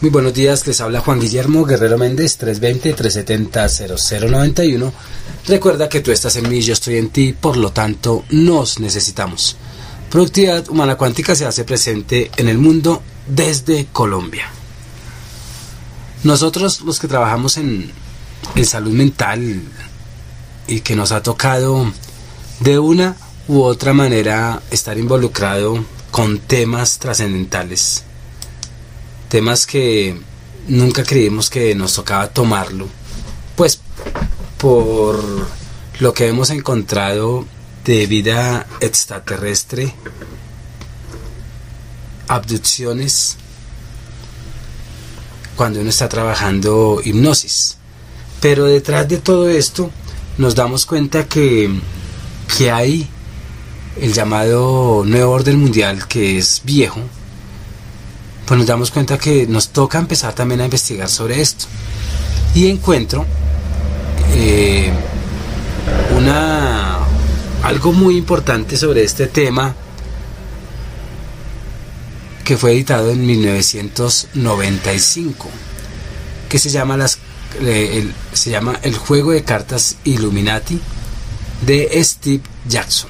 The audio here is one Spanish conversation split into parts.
Muy buenos días, les habla Juan Guillermo Guerrero Méndez, 320-370-0091. Recuerda que tú estás en mí y yo estoy en ti, por lo tanto nos necesitamos. Productividad Humana Cuántica se hace presente en el mundo desde Colombia. Nosotros, los que trabajamos en salud mental y que nos ha tocado de una u otra manera estar involucrado con temas trascendentales, temas que nunca creímos que nos tocaba tomarlo, pues por lo que hemos encontrado de vida extraterrestre, abducciones, cuando uno está trabajando hipnosis. Pero detrás de todo esto nos damos cuenta que hay el llamado nuevo orden mundial, que es viejo. Pues nos damos cuenta que nos toca empezar también a investigar sobre esto. Y encuentro algo muy importante sobre este tema, que fue editado en 1995, que se llama El juego de cartas Illuminati, de Steve Jackson.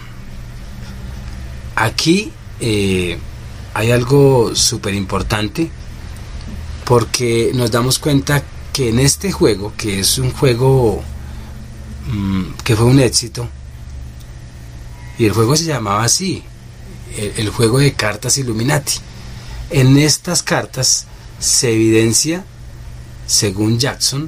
Aquí hay algo súper importante, porque nos damos cuenta que en este juego, que es un juego que fue un éxito, y el juego se llamaba así, el juego de cartas Illuminati. En estas cartas se evidencia, según Jackson,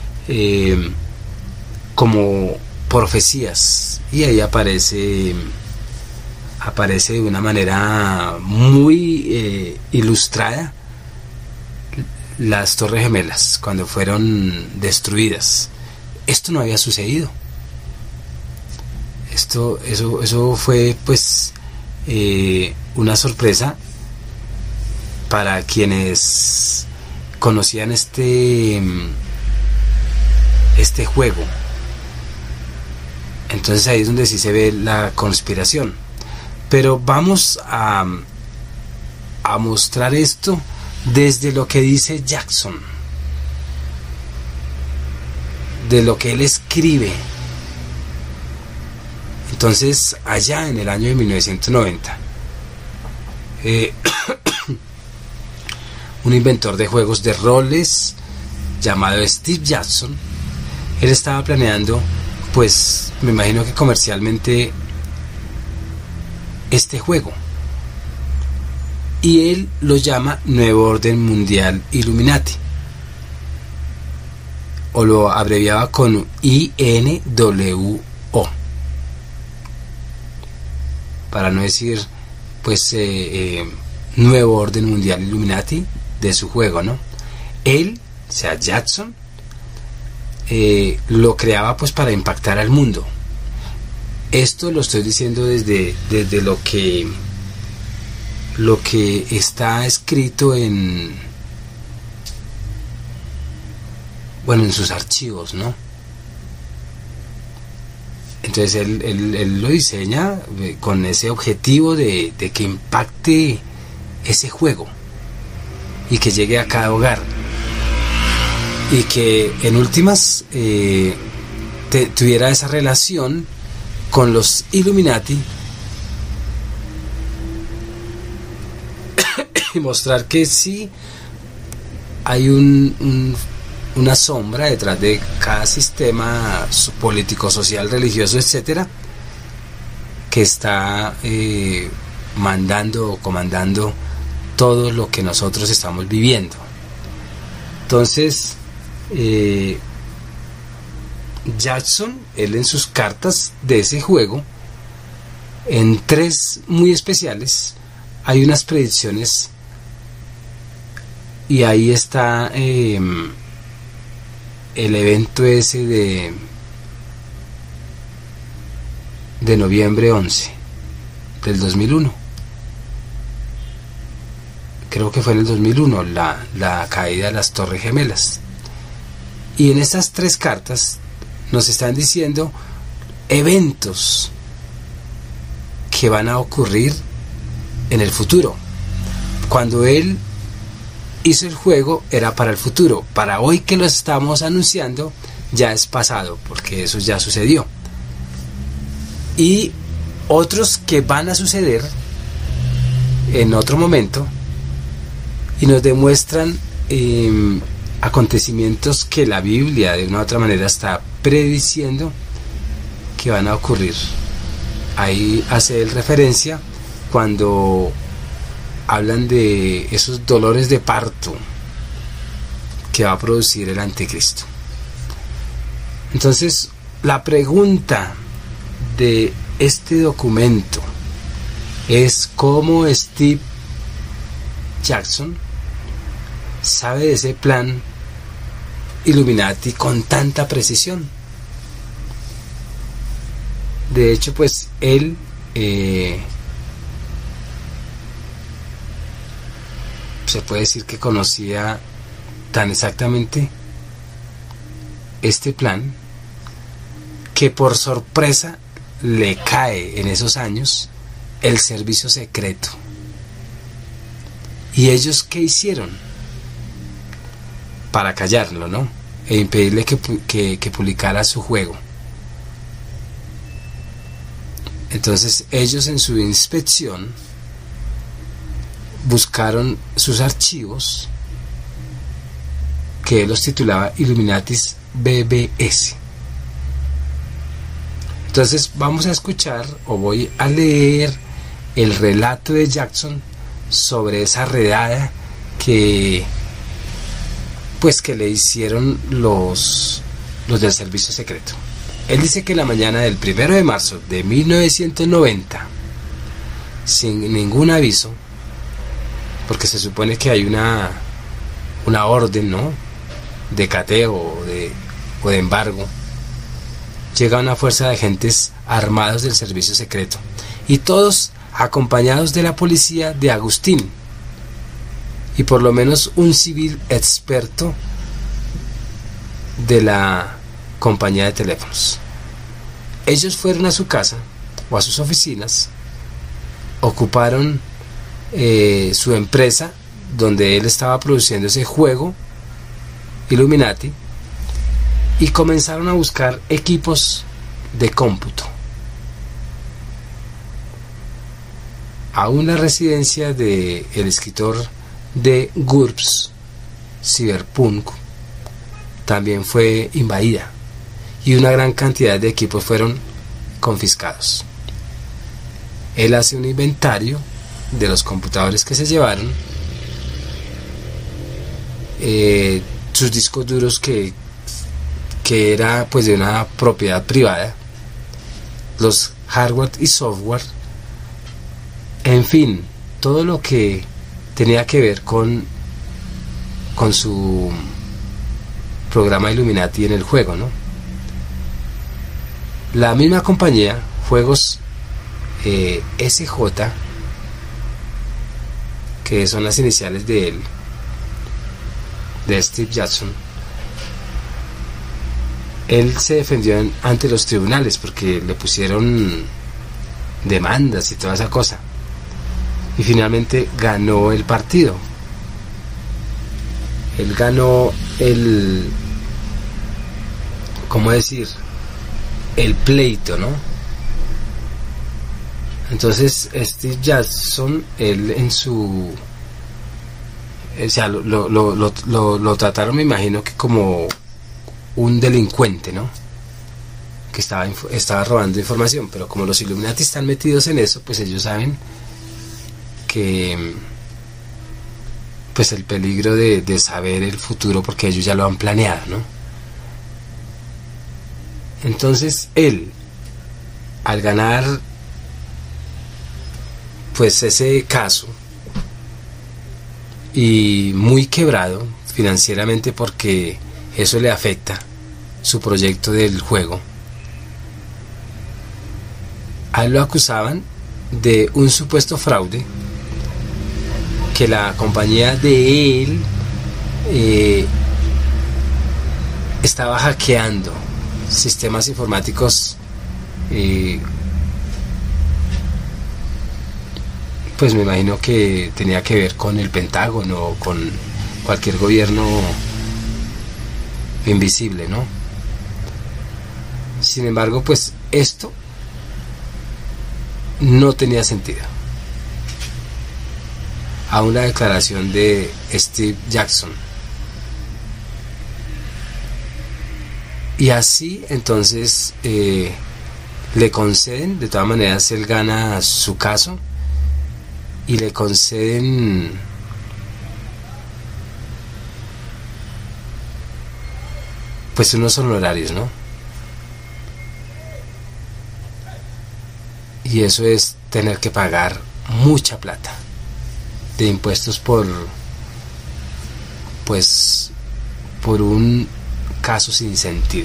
como profecías, y ahí aparece de una manera muy ilustrada las Torres Gemelas cuando fueron destruidas. Esto no había sucedido. Eso fue pues una sorpresa para quienes conocían este juego. Entonces ahí es donde sí se ve la conspiración. Pero vamos a mostrar esto desde lo que dice Jackson, de lo que él escribe. Entonces, allá en el año de 1990, un inventor de juegos de roles llamado Steve Jackson, él estaba planeando, pues me imagino que comercialmente, este juego, y él lo llama Nuevo Orden Mundial Illuminati, o lo abreviaba con INWO, para no decir pues Nuevo Orden Mundial Illuminati de su juego, ¿no? Él, o sea Jackson, lo creaba pues para impactar al mundo. Esto lo estoy diciendo desde lo que está escrito en sus archivos, ¿no? Entonces él lo diseña con ese objetivo de que impacte ese juego y que llegue a cada hogar, y que en últimas tuviera esa relación con los Illuminati, y mostrar que sí hay una sombra detrás de cada sistema político, social, religioso, etcétera, que está mandando o comandando todo lo que nosotros estamos viviendo. Entonces Jackson, él en sus cartas de ese juego, en 3 muy especiales, hay unas predicciones, y ahí está el evento ese de noviembre 11 del 2001. Creo que fue en el 2001 la caída de las Torres Gemelas. Y en estas 3 cartas nos están diciendo eventos que van a ocurrir en el futuro. Cuando él hizo el juego era para el futuro. Para hoy que lo estamos anunciando ya es pasado, porque eso ya sucedió. Y otros que van a suceder en otro momento y nos demuestran acontecimientos que la Biblia de una u otra manera está prediciendo que van a ocurrir. Ahí hace él referencia cuando hablan de esos dolores de parto que va a producir el anticristo. Entonces, la pregunta de este documento es cómo Steve Jackson sabe de ese plan Illuminati con tanta precisión. De hecho, pues él se puede decir que conocía tan exactamente este plan que por sorpresa le cae en esos años el servicio secreto. ¿Y ellos qué hicieron? Para callarlo, ¿no? E impedirle que publicara su juego. Entonces ellos en su inspección buscaron sus archivos, que él los titulaba Illuminatis BBS. Entonces vamos a escuchar, o voy a leer el relato de Jackson sobre esa redada que le hicieron los del servicio secreto. Él dice que la mañana del 1 de marzo de 1990, sin ningún aviso, porque se supone que hay una orden, ¿no?, de cateo o de embargo, llega una fuerza de agentes armados del servicio secreto, y todos acompañados de la policía de Agustín, y por lo menos un civil experto de la compañía de teléfonos. Ellos fueron a su casa o a sus oficinas, ocuparon su empresa donde él estaba produciendo ese juego Illuminati y comenzaron a buscar equipos de cómputo. Aún la residencia del escritor de GURPS, Cyberpunk, también fue invadida y una gran cantidad de equipos fueron confiscados. Él hace un inventario de los computadores que se llevaron, sus discos duros que era pues de una propiedad privada, los hardware y software, en fin, todo lo que tenía que ver con su programa Illuminati en el juego, ¿no? La misma compañía, Juegos SJ, que son las iniciales de él, de Steve Jackson, él se defendió ante los tribunales porque le pusieron demandas y toda esa cosa, y finalmente ganó el partido. Él ganó ¿cómo decir?, el pleito, ¿no? Entonces Steve Jackson, él en su, o sea, lo trataron, me imagino que como un delincuente, ¿no?, que estaba robando información, pero como los Illuminati están metidos en eso, pues ellos saben que pues el peligro de saber el futuro, porque ellos ya lo han planeado, ¿no? Entonces él, al ganar pues ese caso, y muy quebrado financieramente porque eso le afecta su proyecto del juego, a él lo acusaban de un supuesto fraude, que la compañía de él estaba hackeando sistemas informáticos, pues me imagino que tenía que ver con el Pentágono, con cualquier gobierno invisible, ¿no? Sin embargo, pues esto no tenía sentido. A una declaración de Steve Jackson. Y así entonces le conceden, de todas maneras él gana su caso y le conceden pues unos honorarios, ¿no? Y eso es tener que pagar mucha plata de impuestos por un caso sin sentido.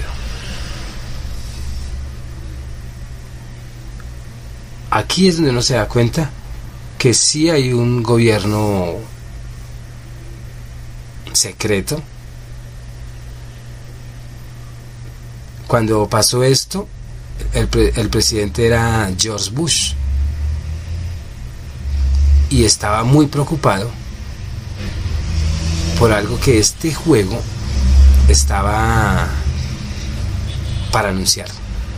Aquí es donde uno se da cuenta que sí hay un gobierno secreto. Cuando pasó esto, el presidente era George Bush y estaba muy preocupado por algo que este juego estaba para anunciar.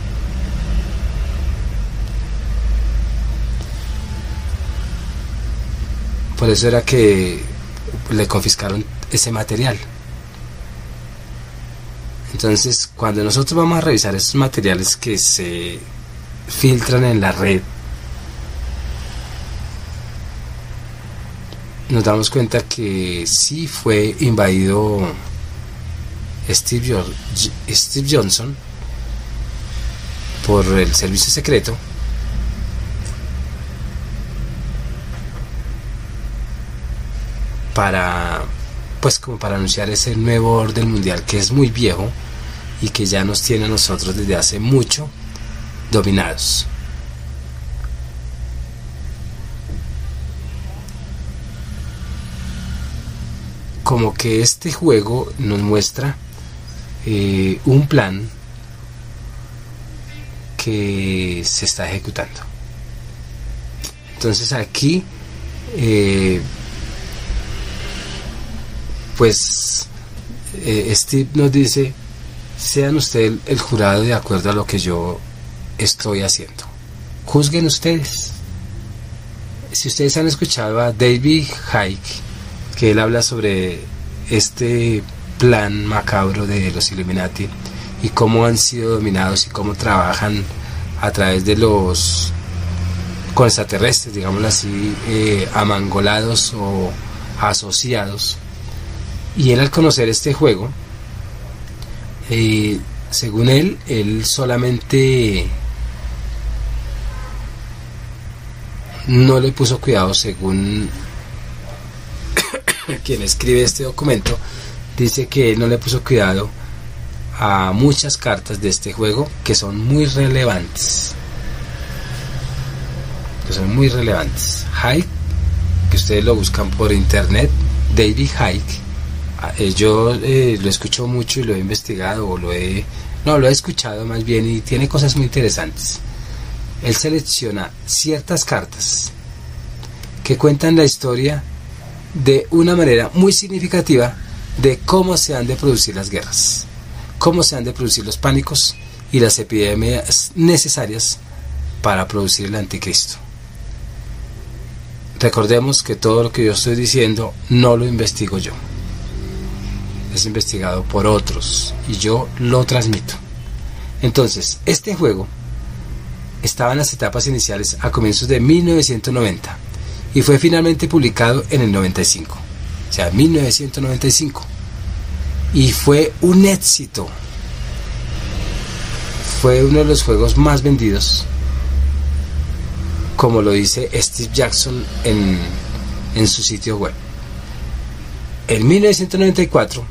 Por eso era que le confiscaron ese material. Entonces, cuando nosotros vamos a revisar estos materiales que se filtran en la red, nos damos cuenta que sí fue invadido Steve Johnson por el servicio secreto como para anunciar ese nuevo orden mundial que es muy viejo y que ya nos tiene a nosotros desde hace mucho dominados. Como que este juego nos muestra un plan que se está ejecutando. Entonces aquí Steve nos dice: sean ustedes el jurado de acuerdo a lo que yo estoy haciendo, juzguen ustedes. Si ustedes han escuchado a David Icke, que él habla sobre este plan macabro de los Illuminati y cómo han sido dominados y cómo trabajan a través de los con extraterrestres, digámoslo así, amangolados o asociados. Y él, al conocer este juego, según él solamente no le puso cuidado, según quien escribe este documento, dice que él no le puso cuidado a muchas cartas de este juego que son muy relevantes. Icke, que ustedes lo buscan por internet, David Icke. Yo lo escucho mucho y lo he investigado, o lo he escuchado más bien, y tiene cosas muy interesantes. Él selecciona ciertas cartas que cuentan la historia de una manera muy significativa de cómo se han de producir las guerras, cómo se han de producir los pánicos y las epidemias necesarias para producir el anticristo. Recordemos que todo lo que yo estoy diciendo no lo investigo yo, es investigado por otros y yo lo transmito. Entonces, este juego estaba en las etapas iniciales a comienzos de 1990 y fue finalmente publicado en el 95, o sea, 1995, y fue un éxito. Fue uno de los juegos más vendidos, como lo dice Steve Jackson en su sitio web. En 1994,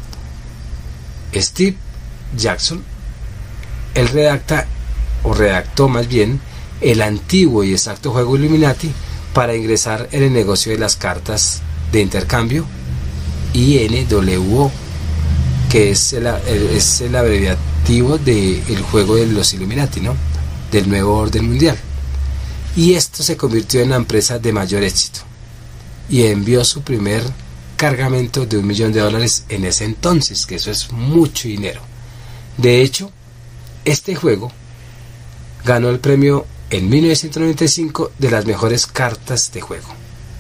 Steve Jackson, él redactó más bien el antiguo y exacto juego Illuminati para ingresar en el negocio de las cartas de intercambio INWO, que es el abreviativo del juego de los Illuminati, ¿no? Del nuevo orden mundial. Y esto se convirtió en la empresa de mayor éxito y envió su primer cargamento de $1 millón en ese entonces, que eso es mucho dinero. De hecho, este juego ganó el premio en 1995 de las mejores cartas de juego,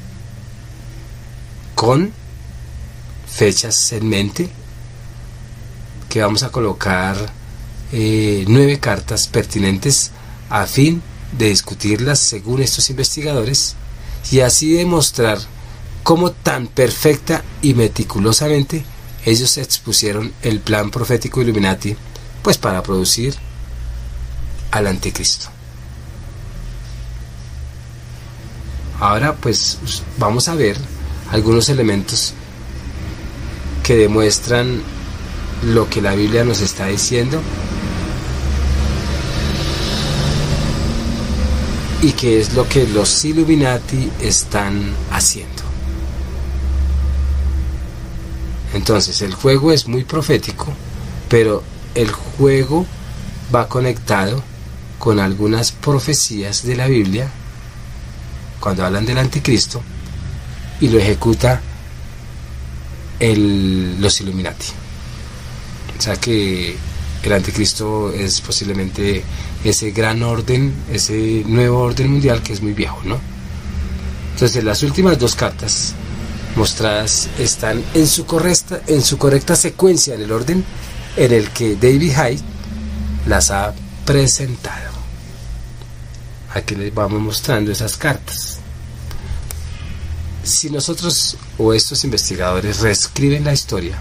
con fechas en mente, que vamos a colocar 9 cartas pertinentes a fin de discutirlas según estos investigadores, y así demostrar cómo tan perfecta y meticulosamente ellos expusieron el plan profético Illuminati, pues para producir al anticristo. Ahora pues vamos a ver algunos elementos que demuestran lo que la Biblia nos está diciendo y qué es lo que los Illuminati están haciendo. Entonces, el juego es muy profético, pero el juego va conectado con algunas profecías de la Biblia cuando hablan del anticristo, y lo ejecuta los Illuminati. O sea que el anticristo es posiblemente ese gran orden, ese nuevo orden mundial que es muy viejo, ¿no? Entonces, las últimas 2 cartas mostradas están en su correcta secuencia, en el orden en el que David Icke las ha presentado. Aquí les vamos mostrando esas cartas. Si nosotros o estos investigadores reescriben la historia,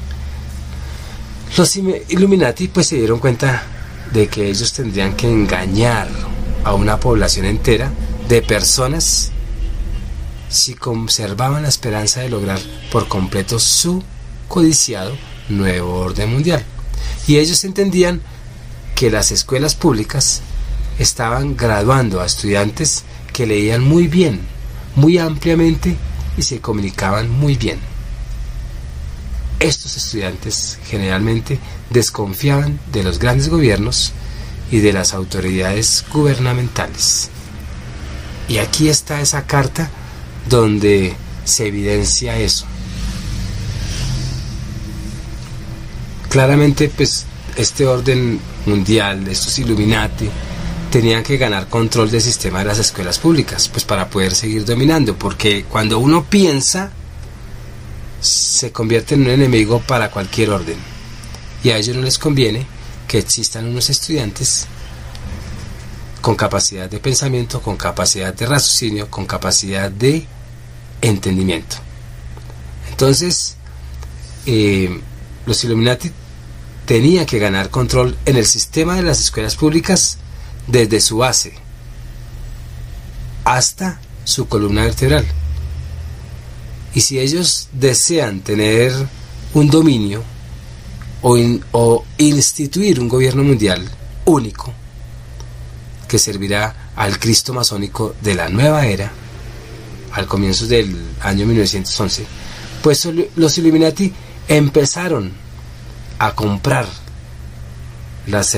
los Illuminati pues se dieron cuenta de que ellos tendrían que engañar a una población entera de personas si conservaban la esperanza de lograr por completo su codiciado nuevo orden mundial. Y ellos entendían que las escuelas públicas estaban graduando a estudiantes que leían muy bien, muy ampliamente y se comunicaban muy bien. Estos estudiantes generalmente desconfiaban de los grandes gobiernos y de las autoridades gubernamentales. Y aquí está esa carta donde se evidencia eso. Claramente, pues, este orden mundial, estos Illuminati, tenían que ganar control del sistema de las escuelas públicas, pues para poder seguir dominando, porque cuando uno piensa, se convierte en un enemigo para cualquier orden, y a ellos no les conviene que existan unos estudiantes con capacidad de pensamiento, con capacidad de raciocinio, con capacidad de entendimiento. Entonces, los Illuminati tenían que ganar control en el sistema de las escuelas públicas desde su base hasta su columna vertebral. Y si ellos desean tener un dominio o instituir un gobierno mundial único que servirá al Cristo masónico de la nueva era al comienzo del año 1911, pues los Illuminati empezaron a comprar los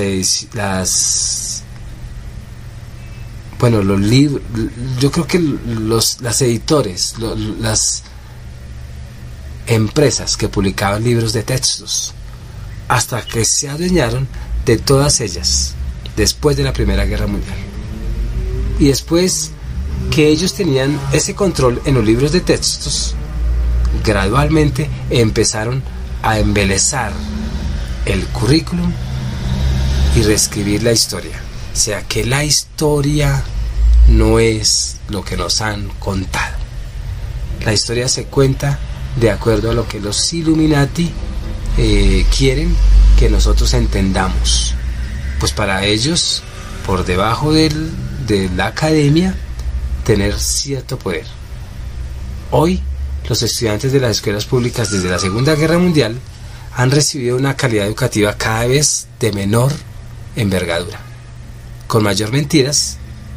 libros, yo creo que las editores, las empresas que publicaban libros de textos, hasta que se adueñaron de todas ellas después de la Primera Guerra Mundial. Y después que ellos tenían ese control en los libros de textos, gradualmente empezaron a embelezar el currículum y reescribir la historia. O sea que la historia no es lo que nos han contado. La historia se cuenta de acuerdo a lo que los Illuminati quieren que nosotros entendamos. Pues para ellos, por debajo de la academia, tener cierto poder. Hoy, los estudiantes de las escuelas públicas desde la Segunda Guerra Mundial han recibido una calidad educativa cada vez de menor envergadura, con mayor mentiras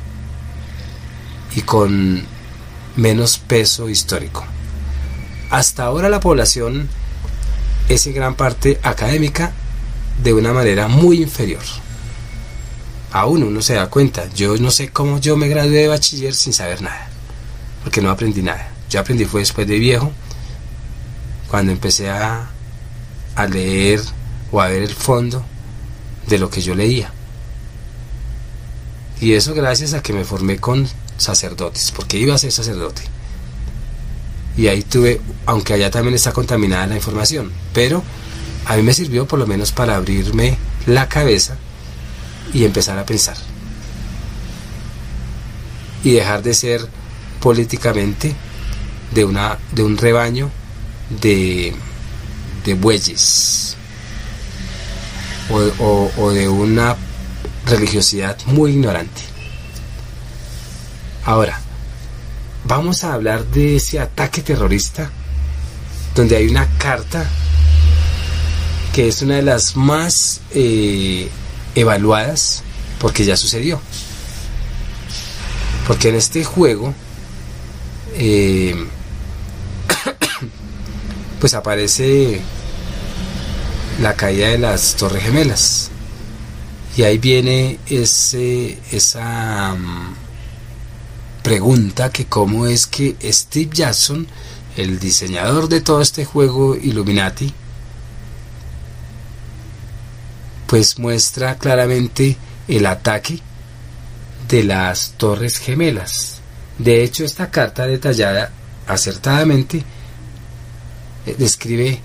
y con menos peso histórico. Hasta ahora la población es en gran parte académica de una manera muy inferior. Aún uno se da cuenta, yo no sé cómo yo me gradué de bachiller sin saber nada, porque no aprendí nada. Yo aprendí fue después de viejo, cuando empecé a leer o a ver el fondo de lo que yo leía. Y eso gracias a que me formé con sacerdotes, porque iba a ser sacerdote. Y ahí tuve, aunque allá también está contaminada la información, pero a mí me sirvió por lo menos para abrirme la cabeza y empezar a pensar. Y dejar de ser políticamente de un rebaño de bueyes o de una religiosidad muy ignorante. Ahora, vamos a hablar de ese ataque terrorista, donde hay una carta que es una de las más evaluadas, porque ya sucedió. Porque en este juego pues aparece la caída de las Torres Gemelas, y ahí viene esa pregunta, que cómo es que Steve Jackson, el diseñador de todo este juego Illuminati, pues muestra claramente el ataque de las Torres Gemelas. De hecho, esta carta detallada acertadamente describe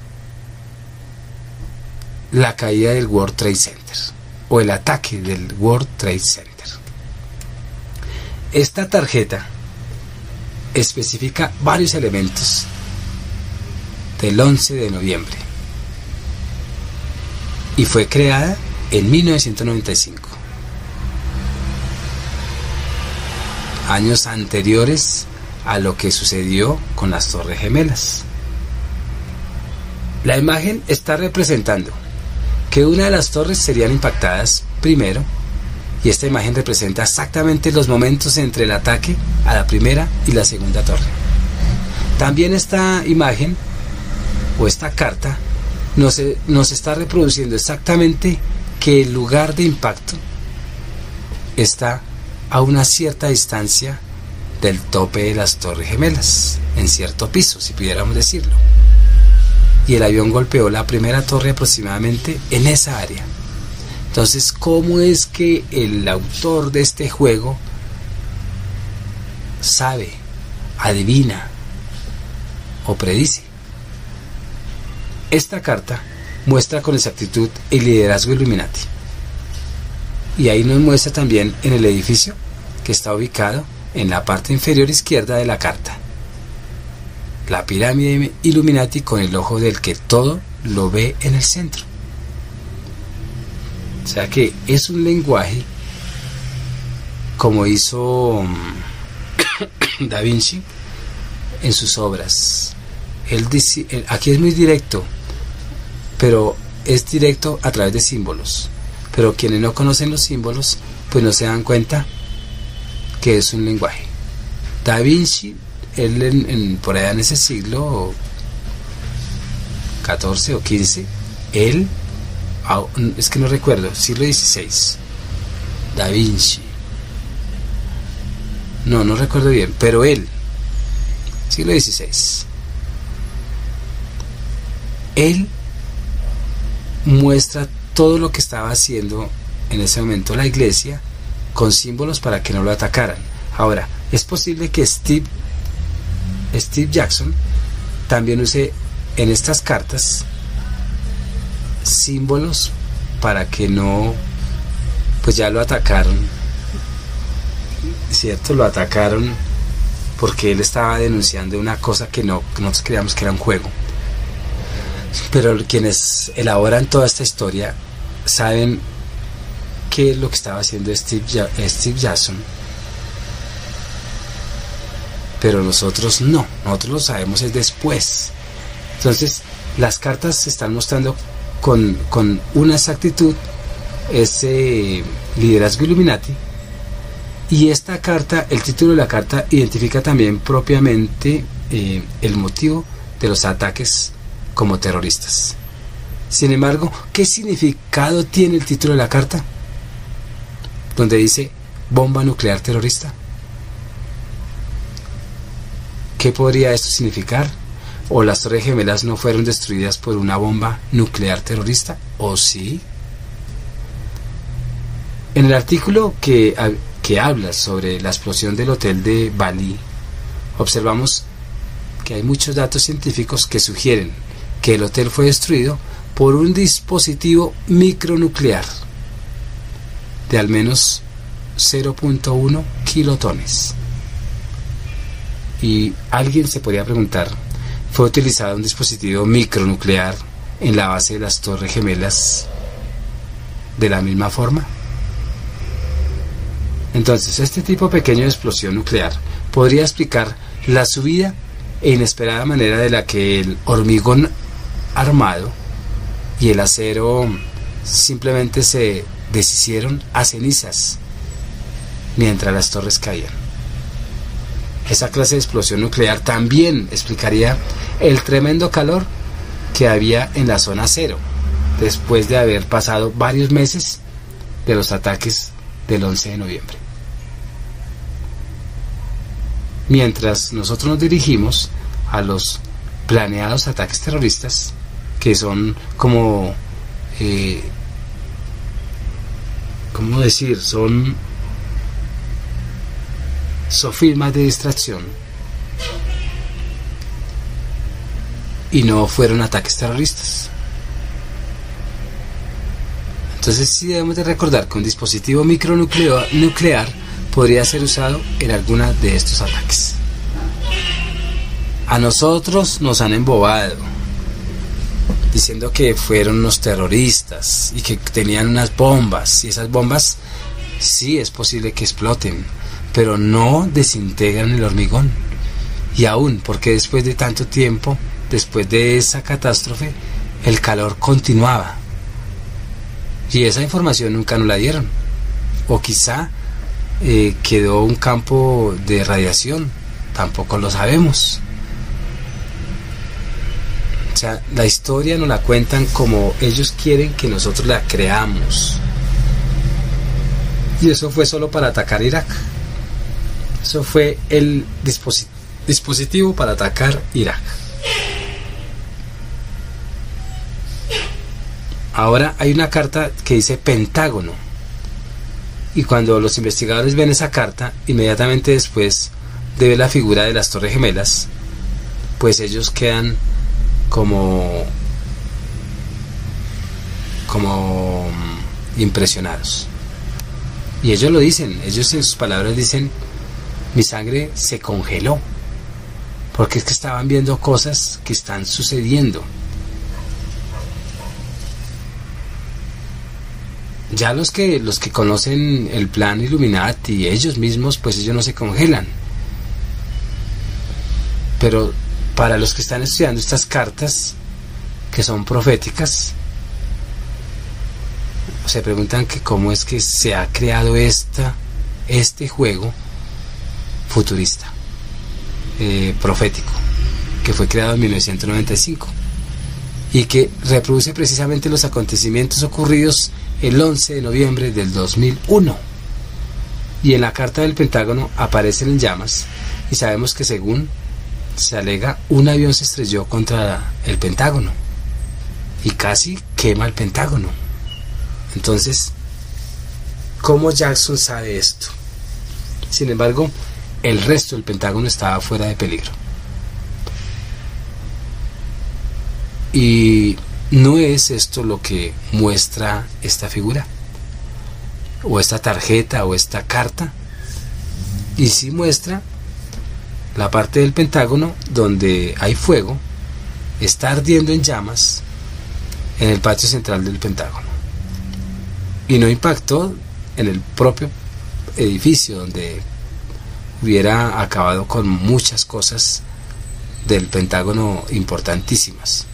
la caída del World Trade Center, o el ataque del World Trade Center. Esta tarjeta especifica varios elementos del 11 de noviembre y fue creada en 1995, años anteriores a lo que sucedió con las Torres Gemelas. La imagen está representando que una de las torres serían impactadas primero, y esta imagen representa exactamente los momentos entre el ataque a la primera y la segunda torre. También esta imagen o esta carta nos está reproduciendo exactamente que el lugar de impacto está a una cierta distancia del tope de las Torres Gemelas, en cierto piso, si pudiéramos decirlo. Y el avión golpeó la primera torre aproximadamente en esa área. Entonces, ¿cómo es que el autor de este juego sabe, adivina o predice? Esta carta muestra con exactitud el liderazgo Illuminati. Y ahí nos muestra también en el edificio, que está ubicado en la parte inferior izquierda de la carta, la pirámide Illuminati con el ojo del que todo lo ve en el centro. O sea que es un lenguaje como hizo Da Vinci en sus obras. Él dice, aquí es muy directo, pero es directo a través de símbolos. Pero quienes no conocen los símbolos, pues no se dan cuenta que es un lenguaje. Da Vinci, él por allá en ese siglo XIV o XV, él, es que no recuerdo, siglo XVI, Da Vinci, no recuerdo bien, pero él, siglo XVI, él muestra todo lo que estaba haciendo en ese momento la iglesia con símbolos para que no lo atacaran. Ahora, es posible que Steve Jackson también use en estas cartas símbolos para que no, pues ya lo atacaron, ¿cierto? Lo atacaron porque él estaba denunciando una cosa que nosotros creíamos que era un juego. Pero quienes elaboran toda esta historia saben qué es lo que estaba haciendo Steve Jackson, pero nosotros no, nosotros lo sabemos es después. Entonces las cartas se están mostrando con una exactitud ese liderazgo Illuminati, y esta carta, el título de la carta identifica también propiamente el motivo de los ataques como terroristas. Sin embargo, ¿qué significado tiene el título de la carta? Donde dice bomba nuclear terrorista. ¿Qué podría esto significar? ¿O las Torres Gemelas no fueron destruidas por una bomba nuclear terrorista? ¿O sí? En el artículo que habla sobre la explosión del hotel de Bali, observamos que hay muchos datos científicos que sugieren que el hotel fue destruido por un dispositivo micronuclear de al menos 0.1 kilotones. Y alguien se podría preguntar, ¿fue utilizado un dispositivo micronuclear en la base de las Torres Gemelas de la misma forma? Entonces, este tipo pequeño de explosión nuclear podría explicar la subida e inesperada manera de la que el hormigón armado y el acero simplemente se deshicieron a cenizas mientras las torres caían. Esa clase de explosión nuclear también explicaría el tremendo calor que había en la zona cero después de haber pasado varios meses de los ataques del 11 de noviembre. Mientras nosotros nos dirigimos a los planeados ataques terroristas, que son como, ¿cómo decir? Son sofismas de distracción y no fueron ataques terroristas. Entonces sí debemos de recordar que un dispositivo micronuclear podría ser usado en alguna de estos ataques. A nosotros nos han embobado diciendo que fueron unos terroristas y que tenían unas bombas, y esas bombas sí es posible que exploten, pero no desintegran el hormigón. Y aún, porque después de tanto tiempo, después de esa catástrofe, el calor continuaba. Y esa información nunca nos la dieron. O quizá quedó un campo de radiación, tampoco lo sabemos. O sea, la historia nos la cuentan como ellos quieren que nosotros la creamos. Y eso fue solo para atacar Irak. Eso fue el dispositivo para atacar Irak. Ahora hay una carta que dice Pentágono. Y cuando los investigadores ven esa carta, inmediatamente después de ver la figura de las Torres Gemelas, pues ellos quedan como impresionados. Y ellos lo dicen, ellos en sus palabras dicen: mi sangre se congeló, porque es que estaban viendo cosas que están sucediendo. Ya los que conocen el plan Illuminati, ellos mismos, pues ellos no se congelan. Pero para los que están estudiando estas cartas, que son proféticas, se preguntan que cómo es que se ha creado este juego futurista, profético, que fue creado en 1995 y que reproduce precisamente los acontecimientos ocurridos el 11 de noviembre del 2001. Y en la carta del Pentágono aparecen en llamas, y sabemos que, según se alega, un avión se estrelló contra el Pentágono y casi quema el Pentágono. Entonces, ¿cómo Jackson sabe esto? Sin embargo, el resto del Pentágono estaba fuera de peligro. Y no es esto lo que muestra esta figura, o esta tarjeta, o esta carta. Y sí muestra la parte del Pentágono donde hay fuego, está ardiendo en llamas en el patio central del Pentágono. Y no impactó en el propio edificio, donde hubiera acabado con muchas cosas del Pentágono importantísimas.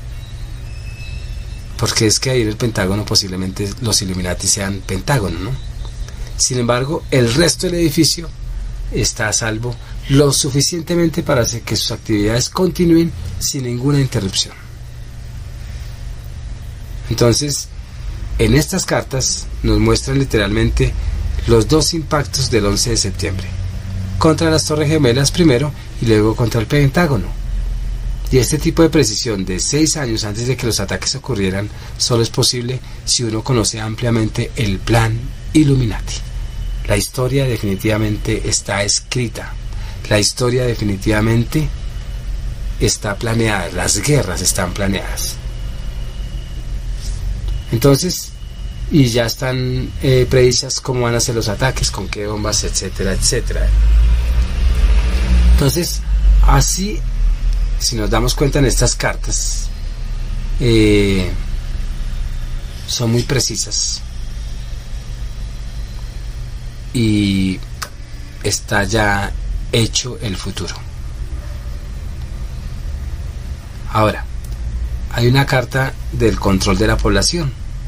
Porque es que ahí en el Pentágono posiblemente los Illuminati sean Pentágono, ¿no? Sin embargo, el resto del edificio está a salvo lo suficientemente para hacer que sus actividades continúen sin ninguna interrupción. Entonces, en estas cartas nos muestran literalmente los dos impactos del 11 de septiembre. Contra las Torres Gemelas primero y luego contra el Pentágono. Y este tipo de precisión de 6 años antes de que los ataques ocurrieran solo es posible si uno conoce ampliamente el plan Illuminati. La historia definitivamente está escrita. La historia definitivamente está planeada. Las guerras están planeadas. Entonces, y ya están predichas cómo van a ser los ataques, con qué bombas, etcétera, etcétera. Entonces, así, si nos damos cuenta en estas cartas, son muy precisas y está ya hecho el futuro. Ahora, hay una carta del control de la población,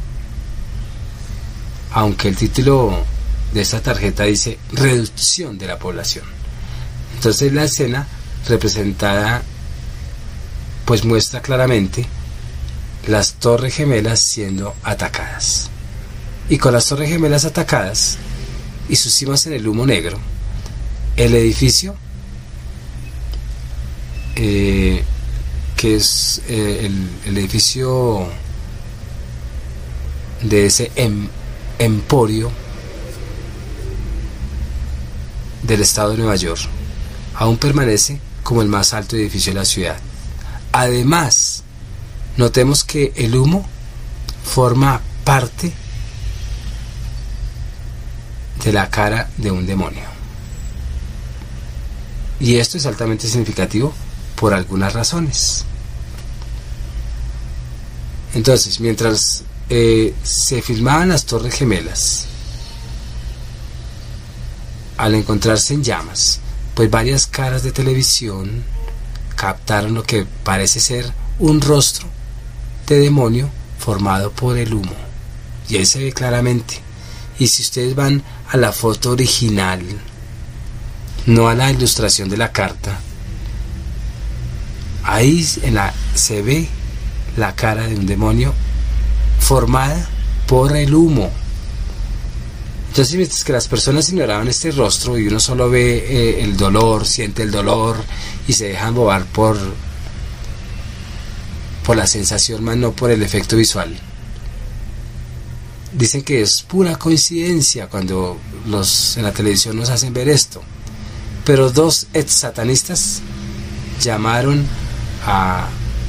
aunque el título de esta tarjeta dice reducción de la población. Entonces la escena representada pues muestra claramente las Torres Gemelas siendo atacadas, y con las Torres Gemelas atacadas y sus cimas en el humo negro, el edificio que es el edificio de ese emporio del estado de Nueva York aún permanece como el más alto edificio de la ciudad. Además, notemos que el humo forma parte de la cara de un demonio, y esto es altamente significativo por algunas razones. Entonces, mientras se filmaban las Torres Gemelas, al encontrarse en llamas, pues varias caras de televisión captaron lo que parece ser un rostro de demonio formado por el humo, y ahí se ve claramente. Y si ustedes van a la foto original, no a la ilustración de la carta, ahí se ve la cara de un demonio formada por el humo. Entonces, mientras que las personas ignoraban este rostro y uno solo ve el dolor, siente el dolor y se dejan bobar por la sensación, más no por el efecto visual. Dicen que es pura coincidencia cuando en la televisión nos hacen ver esto. Pero 2 ex satanistas llamaron a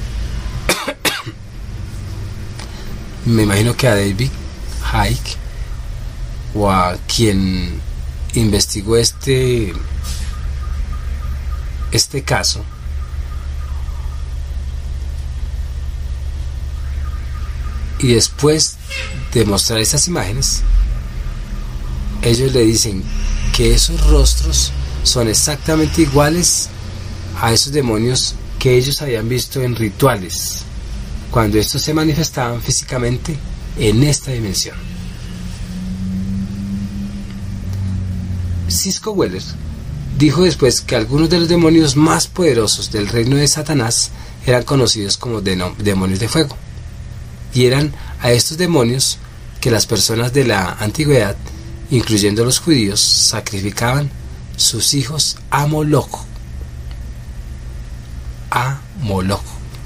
me imagino que a David Icke, o a quien investigó este caso, y después de mostrar estas imágenes, ellos le dicen que esos rostros son exactamente iguales a esos demonios que ellos habían visto en rituales, cuando estos se manifestaban físicamente en esta dimensión. Cisco Weller dijo después que algunos de los demonios más poderosos del reino de Satanás eran conocidos como demonios de fuego, y eran a estos demonios que las personas de la antigüedad, incluyendo los judíos, sacrificaban sus hijos a Moloch. A Moloch.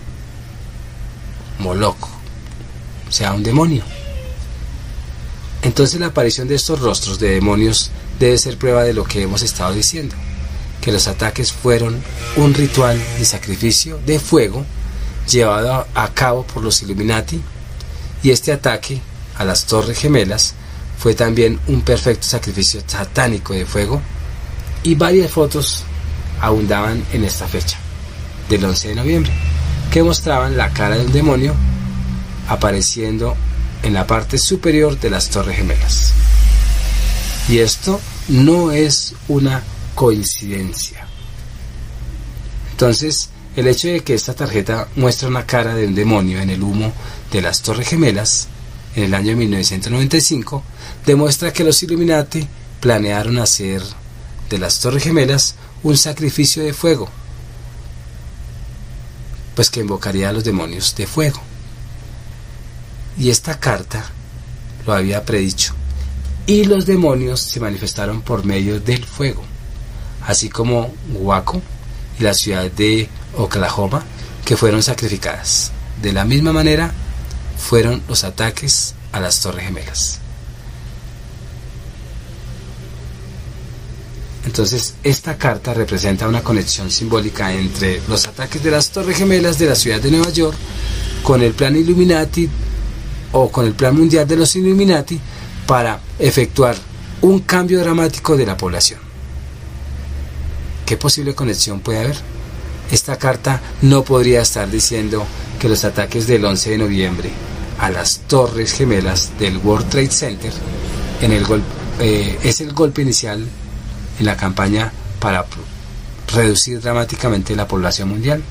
Moloch, o sea, un demonio. Entonces la aparición de estos rostros de demonios debe ser prueba de lo que hemos estado diciendo, que los ataques fueron un ritual de sacrificio de fuego llevado a cabo por los Illuminati, y este ataque a las Torres Gemelas fue también un perfecto sacrificio satánico de fuego, y varias fotos abundaban en esta fecha del 11 de noviembre que mostraban la cara del demonio apareciendo en la parte superior de las Torres Gemelas. Y esto no es una coincidencia. Entonces, el hecho de que esta tarjeta muestra una cara de un demonio en el humo de las Torres Gemelas en el año 1995 demuestra que los Illuminati planearon hacer de las Torres Gemelas un sacrificio de fuego, pues que invocaría a los demonios de fuego. Y esta carta lo había predicho, y los demonios se manifestaron por medio del fuego, así como Waco y la ciudad de Oklahoma, que fueron sacrificadas. De la misma manera fueron los ataques a las Torres Gemelas. Entonces, esta carta representa una conexión simbólica entre los ataques de las Torres Gemelas de la ciudad de Nueva York con el plan Illuminati o con el plan mundial de los Illuminati para efectuar un cambio dramático de la población. ¿Qué posible conexión puede haber? Esta carta no podría estar diciendo que los ataques del 11 de noviembre a las Torres Gemelas del World Trade Center es el golpe inicial en la campaña para reducir dramáticamente la población mundial.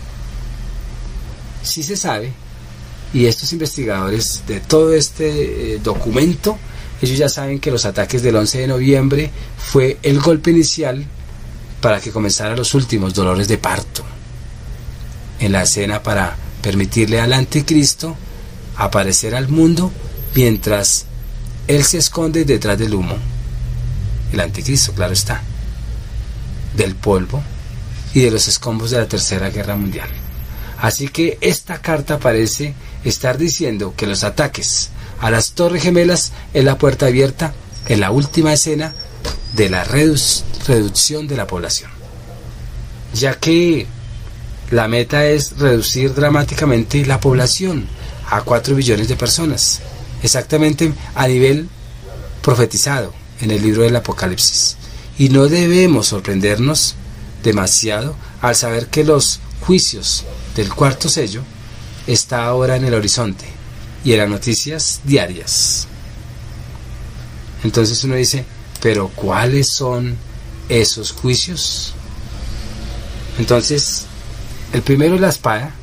Sí se sabe, y estos investigadores de todo este documento, ellos ya saben que los ataques del 11 de noviembre fue el golpe inicial para que comenzaran los últimos dolores de parto en la escena para permitirle al anticristo aparecer al mundo mientras él se esconde detrás del humo. El anticristo, claro está, del polvo y de los escombros de la Tercera Guerra Mundial. Así que esta carta parece estar diciendo que los ataques a las Torres Gemelas es la puerta abierta en la última escena de la reducción de la población, ya que la meta es reducir dramáticamente la población a 4 billones de personas, exactamente a nivel profetizado en el libro del Apocalipsis. Y no debemos sorprendernos demasiado al saber que los juicios del cuarto sello está ahora en el horizonte y en las noticias diarias. Entonces uno dice, ¿pero cuáles son esos juicios? Entonces, el primero es la espada,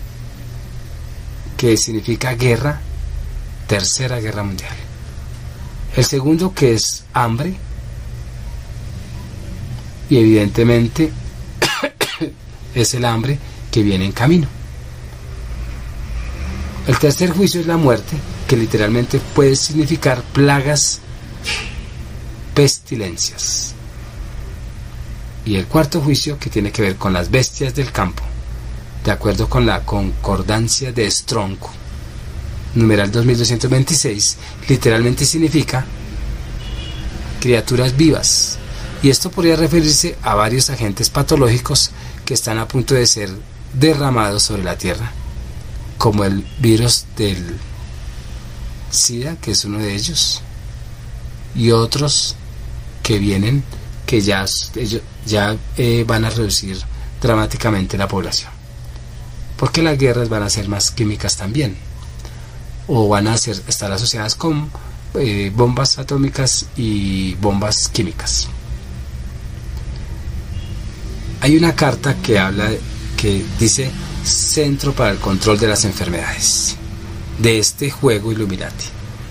que significa guerra, Tercera Guerra Mundial. El segundo, que es hambre, y evidentemente es el hambre que viene en camino. El tercer juicio es la muerte, que literalmente puede significar plagas, pestilencias. Y el cuarto juicio, que tiene que ver con las bestias del campo, de acuerdo con la concordancia de Strong, numeral 2226, literalmente significa criaturas vivas. Y esto podría referirse a varios agentes patológicos que están a punto de ser derramados sobre la tierra, como el virus del SIDA, que es uno de ellos, y otros que vienen, que ya van a reducir dramáticamente la población, porque las guerras van a ser más químicas también, o van a estar asociadas con bombas atómicas y bombas químicas. Hay una carta que dice Centro para el Control de las Enfermedades, de este juego Illuminati.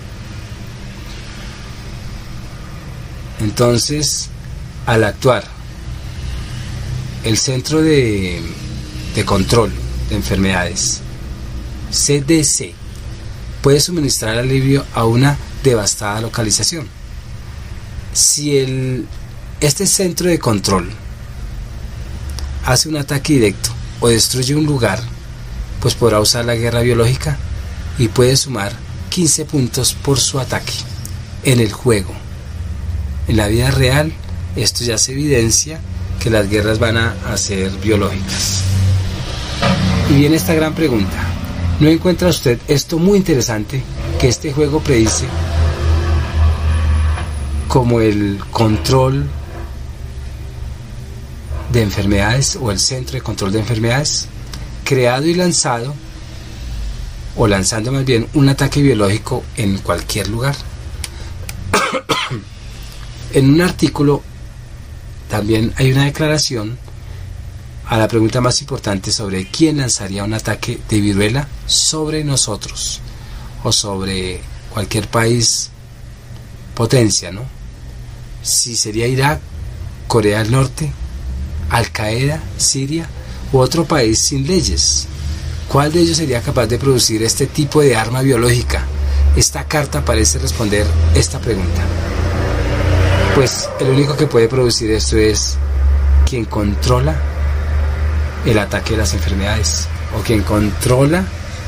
Entonces, al actuar el Centro de Control de Enfermedades, CDC, puede suministrar alivio a una devastada localización. Si este centro de control hace un ataque directo o destruye un lugar, pues podrá usar la guerra biológica y puede sumar 15 puntos por su ataque en el juego. En la vida real, esto ya se evidencia que las guerras van a ser biológicas. Y viene esta gran pregunta: ¿no encuentra usted esto muy interesante, que este juego predice como el control de enfermedades, o el centro de control de enfermedades, creado y lanzado, o lanzando más bien un ataque biológico en cualquier lugar? En un artículo también hay una declaración a la pregunta más importante sobre quién lanzaría un ataque de viruela sobre nosotros o sobre cualquier país potencia, ¿no? Si sería Irak, Corea del Norte, Al Qaeda, Siria u otro país sin leyes. ¿Cuál de ellos sería capaz de producir este tipo de arma biológica? Esta carta parece responder esta pregunta. Pues el único que puede producir esto es quien controla el ataque de las enfermedades, o quien controla,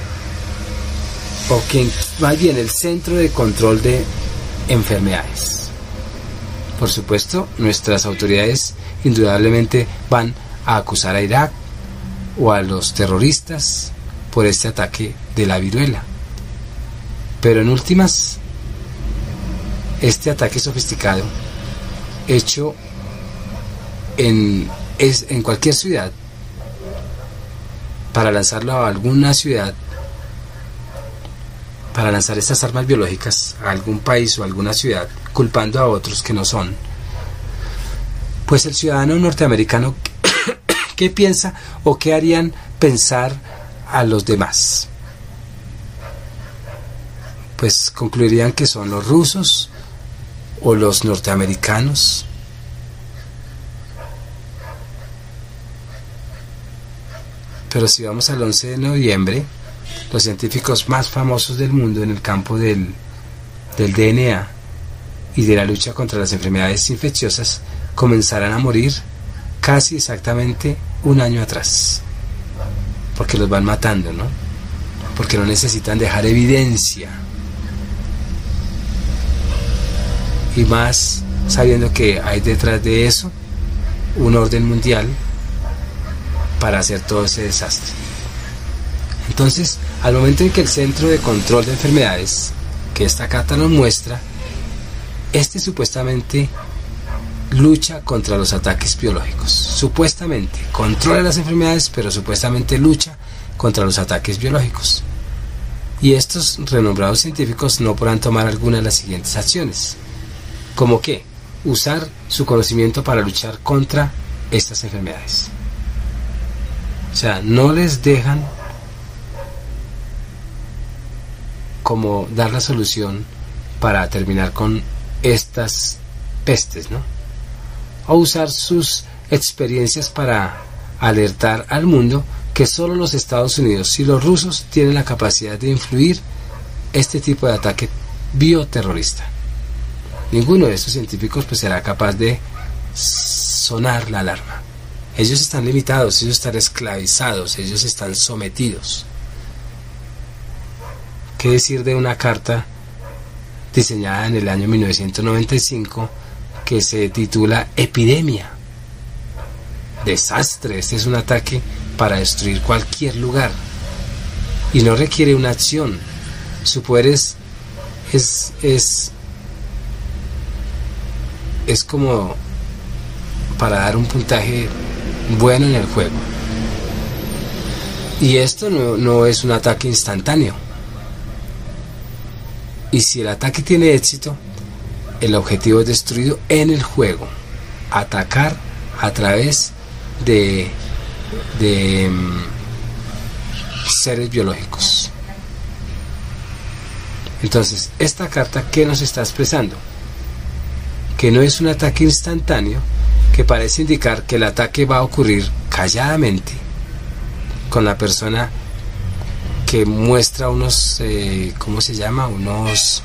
o quien, más bien, el centro de control de enfermedades. Por supuesto, nuestras autoridades indudablemente van a acusar a Irak o a los terroristas por este ataque de la viruela. Pero en últimas, este ataque sofisticado, hecho en cualquier ciudad, para lanzarlo a alguna ciudad, para lanzar estas armas biológicas a algún país o a alguna ciudad, culpando a otros que no son, pues el ciudadano norteamericano, ¿qué piensa o qué harían pensar a los demás? Pues concluirían que son los rusos o los norteamericanos. Pero si vamos al 11 de noviembre, los científicos más famosos del mundo en el campo del DNA y de la lucha contra las enfermedades infecciosas comenzarán a morir casi exactamente un año atrás, porque los van matando, ¿no? Porque no necesitan dejar evidencia, y más sabiendo que hay detrás de eso un orden mundial para hacer todo ese desastre. Entonces, al momento en que el Centro de Control de Enfermedades, que esta carta nos muestra, este supuestamente lucha contra los ataques biológicos. Supuestamente controla las enfermedades, pero supuestamente lucha contra los ataques biológicos. Y estos renombrados científicos no podrán tomar alguna de las siguientes acciones. ¿Cómo qué? Usar su conocimiento para luchar contra estas enfermedades. O sea, no les dejan como dar la solución para terminar con estas pestes, ¿no? O usar sus experiencias para alertar al mundo que solo los Estados Unidos y los rusos tienen la capacidad de influir este tipo de ataque bioterrorista. Ninguno de estos científicos pues será capaz de sonar la alarma. Ellos están limitados, ellos están esclavizados, ellos están sometidos. ¿Qué decir de una carta diseñada en el año 1995 que se titula Epidemia? Desastre. Este es un ataque para destruir cualquier lugar y no requiere una acción. Su poder es como para dar un puntaje bueno en el juego. Y esto no es un ataque instantáneo. Y si el ataque tiene éxito, el objetivo es destruido en el juego. Atacar a través de seres biológicos. Entonces, esta carta, ¿qué nos está expresando? Que no es un ataque instantáneo, que parece indicar que el ataque va a ocurrir calladamente con la persona que muestra unos, ¿cómo se llama? Unos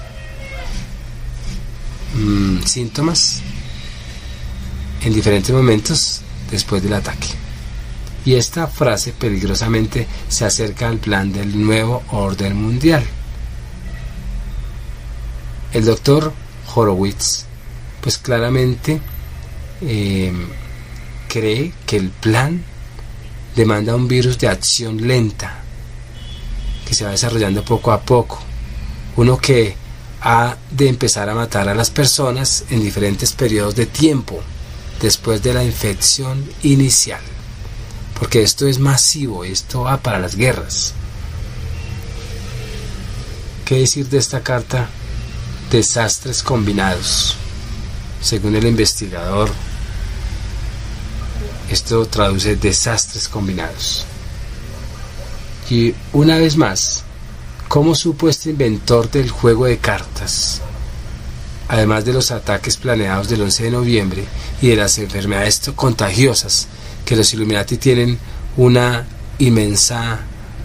síntomas en diferentes momentos después del ataque. Y esta frase peligrosamente se acerca al plan del nuevo orden mundial. El doctor Horowitz pues claramente cree que el plan demanda un virus de acción lenta que se va desarrollando poco a poco, uno que ha de empezar a matar a las personas en diferentes periodos de tiempo después de la infección inicial, porque esto es masivo, esto va para las guerras. ¿Qué decir de esta carta? Desastres combinados. Según el investigador, esto traduce desastres combinados. Y una vez más, ¿cómo supo este inventor del juego de cartas, además de los ataques planeados del 11 de noviembre y de las enfermedades contagiosas, que los Illuminati tienen una inmensa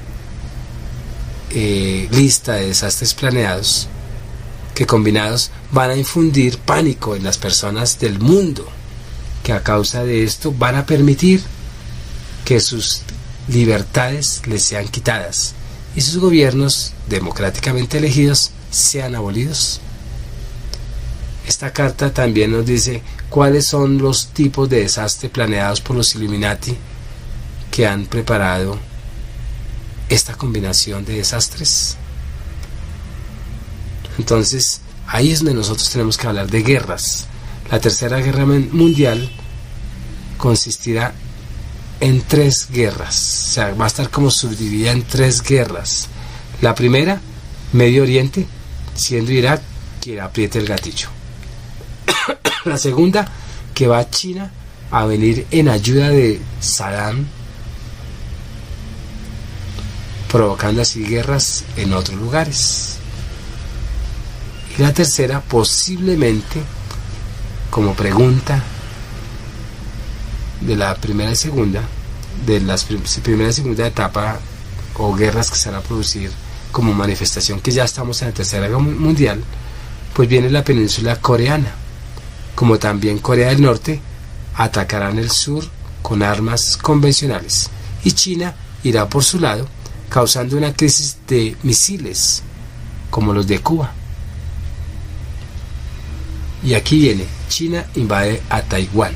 lista de desastres planeados, que combinados van a infundir pánico en las personas del mundo, que a causa de esto van a permitir que sus libertades les sean quitadas y sus gobiernos democráticamente elegidos sean abolidos. Esta carta también nos dice cuáles son los tipos de desastre planeados por los Illuminati que han preparado esta combinación de desastres. Entonces, ahí es donde nosotros tenemos que hablar de guerras. La Tercera Guerra Mundial consistirá en 3 guerras, o sea, va a estar como subdividida en 3 guerras. La primera, Medio Oriente, siendo Irak quien apriete el gatillo. La segunda, que va China a venir en ayuda de Saddam, provocando así guerras en otros lugares. Y la tercera, posiblemente, como pregunta de la primera y segunda, de las primera y segunda etapa o guerras que se van a producir como manifestación que ya estamos en la Tercera Guerra Mundial, pues viene la península coreana, como también Corea del Norte atacarán el sur con armas convencionales y China irá por su lado causando una crisis de misiles como los de Cuba. Y aquí viene, China invade a Taiwán.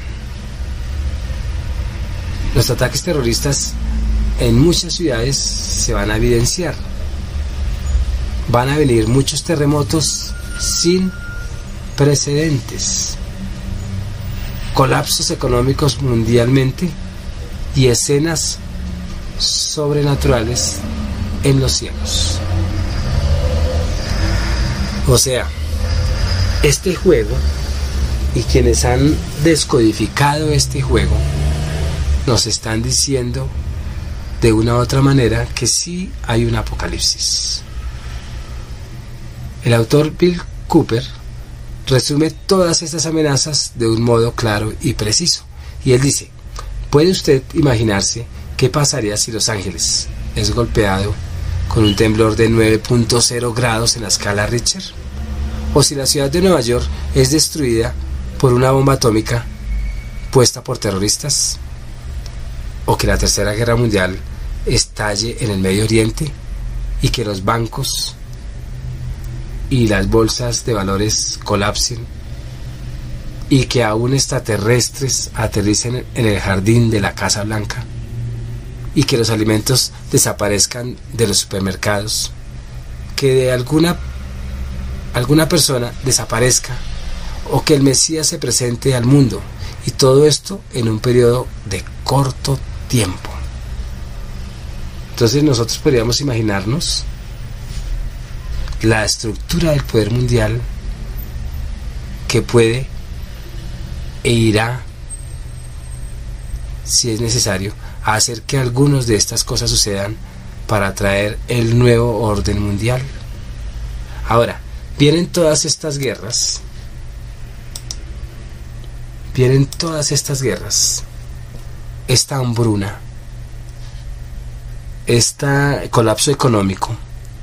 Los ataques terroristas en muchas ciudades se van a evidenciar. Van a venir muchos terremotos sin precedentes, colapsos económicos mundialmente y escenas sobrenaturales en los cielos. O sea, este juego y quienes han descodificado este juego nos están diciendo de una u otra manera que sí hay un apocalipsis. El autor Bill Cooper resume todas estas amenazas de un modo claro y preciso. Y él dice, ¿puede usted imaginarse qué pasaría si Los Ángeles es golpeado con un temblor de 9.0 grados en la escala Richter? ¿O si la ciudad de Nueva York es destruida por una bomba atómica puesta por terroristas? ¿O que la Tercera Guerra Mundial estalle en el Medio Oriente y que los bancos y las bolsas de valores colapsen y que aún extraterrestres aterricen en el jardín de la Casa Blanca y que los alimentos desaparezcan de los supermercados, que de alguna persona desaparezca o que el Mesías se presente al mundo, y todo esto en un periodo de corto tiempo? Entonces nosotros podríamos imaginarnos la estructura del poder mundial que puede e irá, si es necesario, a hacer que algunas de estas cosas sucedan para traer el nuevo orden mundial. Ahora, vienen todas estas guerras, esta hambruna, este colapso económico,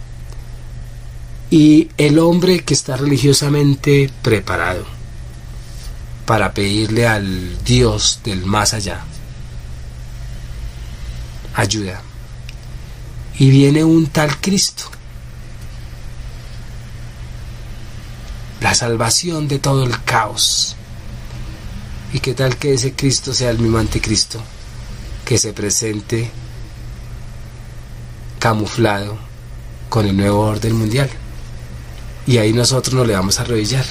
y el hombre que está religiosamente preparado para pedirle al Dios del más allá ayuda, y viene un tal Cristo, la salvación de todo el caos. ¿Y qué tal que ese Cristo sea el mismo anticristo que se presente camuflado con el nuevo orden mundial? Y ahí nosotros nos le vamos a arrodillar.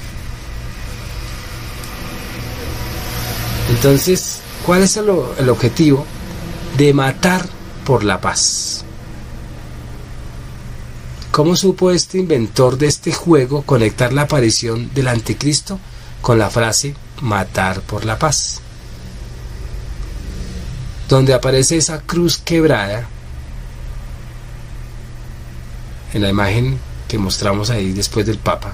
Entonces, ¿cuál es el objetivo de matar por la paz? ¿Cómo supo este inventor de este juego conectar la aparición del anticristo con la frase matar por la paz? Donde aparece esa cruz quebrada en la imagen que mostramos ahí después del Papa,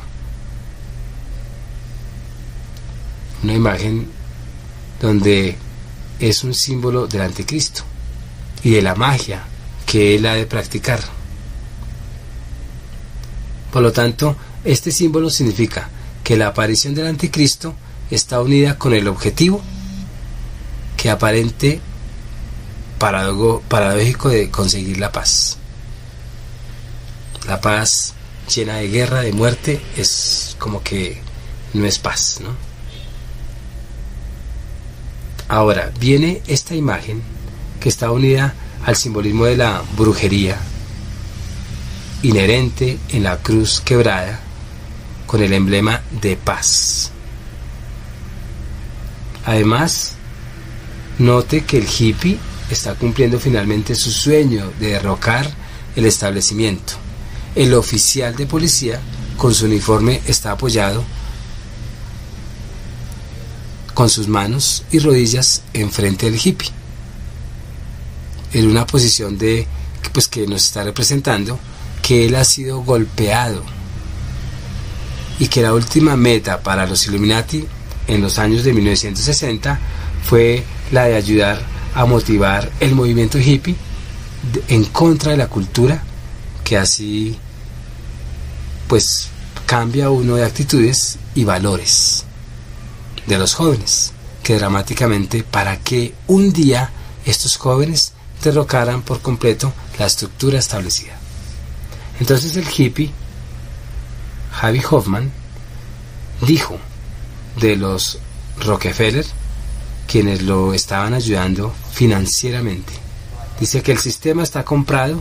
una imagen donde es un símbolo del anticristo y de la magia que él ha de practicar. Por lo tanto, este símbolo significa que la aparición del anticristo está unida con el objetivo que aparente paradójico de conseguir la paz. La paz llena de guerra, de muerte, es como que no es paz, ¿no? Ahora viene esta imagen que está unida al simbolismo de la brujería inherente en la cruz quebrada con el emblema de paz. Además, note que el hippie está cumpliendo finalmente su sueño de derrocar el establecimiento. El oficial de policía con su uniforme está apoyado con sus manos y rodillas enfrente del hippie, en una posición de que nos está representando que él ha sido golpeado y que la última meta para los Illuminati en los años de 1960 fue la de ayudar a motivar el movimiento hippie en contra de la cultura, que así pues cambia uno de actitudes y valores de los jóvenes, que dramáticamente para que un día estos jóvenes derrocaran por completo la estructura establecida. Entonces el hippie Javi Hoffman dijo de los Rockefeller, quienes lo estaban ayudando financieramente, dice que el sistema está comprado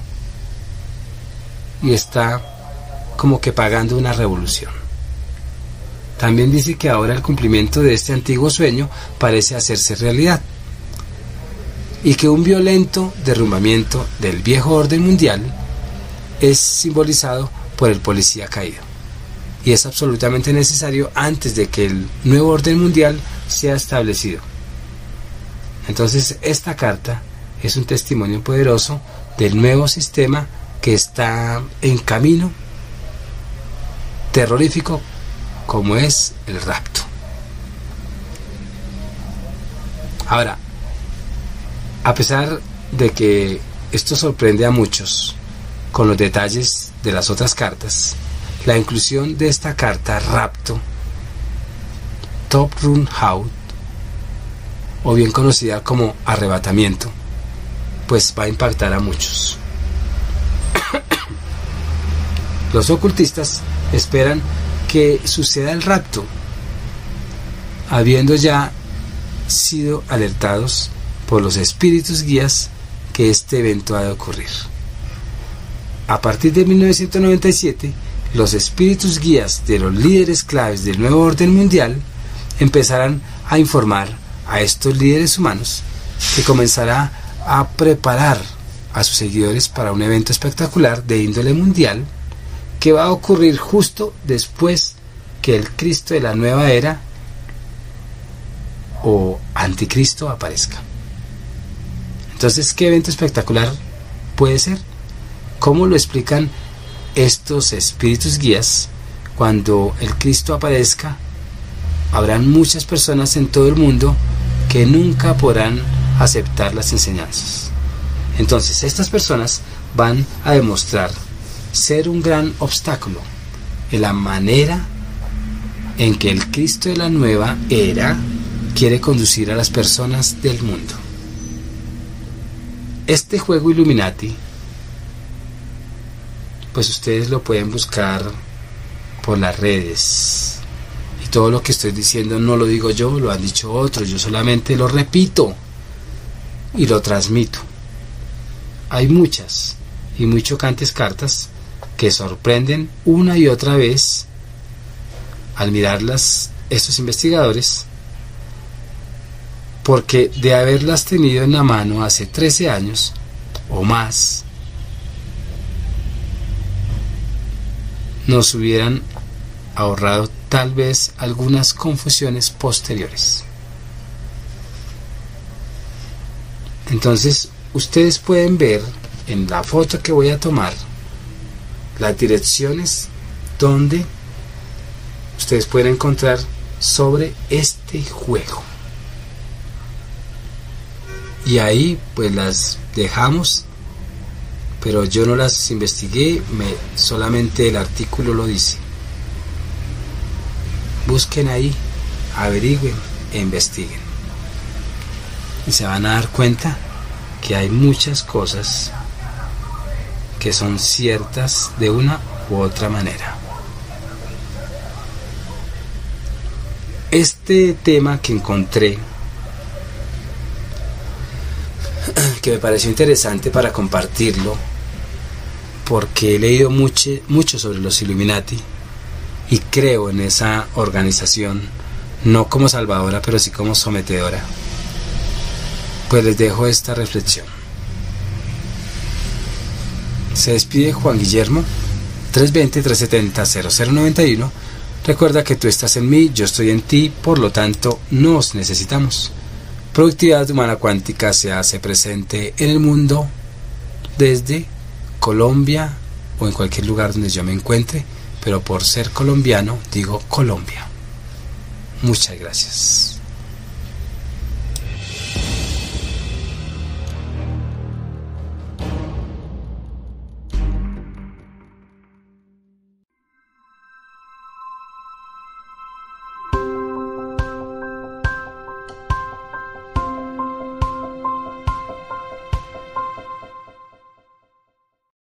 y está como que pagando una revolución. También dice que ahora el cumplimiento de este antiguo sueño parece hacerse realidad y que un violento derrumbamiento del viejo orden mundial es simbolizado por el policía caído y es absolutamente necesario antes de que el nuevo orden mundial sea establecido. Entonces esta carta es un testimonio poderoso del nuevo sistema que está en camino terrorífico, como es el rapto. Ahora, a pesar de que esto sorprende a muchos con los detalles de las otras cartas, la inclusión de esta carta rapto, Top Run Out, o bien conocida como arrebatamiento, pues va a impactar a muchos. Los ocultistas esperan que suceda el rapto, habiendo ya sido alertados por los espíritus guías que este evento ha de ocurrir. A partir de 1997, los espíritus guías de los líderes claves del nuevo orden mundial empezarán a informar a estos líderes humanos que comenzará a preparar a sus seguidores para un evento espectacular de índole mundial que va a ocurrir justo después que el Cristo de la nueva era o anticristo aparezca. Entonces, ¿qué evento espectacular puede ser? ¿Cómo lo explican estos espíritus guías? Cuando el Cristo aparezca, habrán muchas personas en todo el mundo que nunca podrán aceptar las enseñanzas. Entonces, estas personas van a demostrar ser un gran obstáculo en la manera en que el Cristo de la nueva era quiere conducir a las personas del mundo. Este juego Illuminati, pues ustedes lo pueden buscar por las redes, y todo lo que estoy diciendo no lo digo yo, lo han dicho otros, yo solamente lo repito y lo transmito. Hay muchas y muy chocantes cartas que sorprenden una y otra vez al mirarlas estos investigadores, porque de haberlas tenido en la mano hace 13 años o más, nos hubieran ahorrado tal vez algunas confusiones posteriores. Entonces, ustedes pueden ver en la foto que voy a tomar las direcciones donde ustedes pueden encontrar sobre este juego, y ahí pues las dejamos, pero yo no las investigué, solamente el artículo lo dice. Busquen ahí, averigüen e investiguen, y se van a dar cuenta que hay muchas cosas que son ciertas de una u otra manera. Este tema que encontré, que me pareció interesante para compartirlo, porque he leído mucho sobre los Illuminati y creo en esa organización, no como salvadora, pero sí como sometedora. Pues les dejo esta reflexión. Se despide Juan Guillermo, 320-370-0091. Recuerda que tú estás en mí, yo estoy en ti, por lo tanto nos necesitamos. Productividad Humana Cuántica se hace presente en el mundo desde Colombia o en cualquier lugar donde yo me encuentre, pero por ser colombiano digo Colombia. Muchas gracias.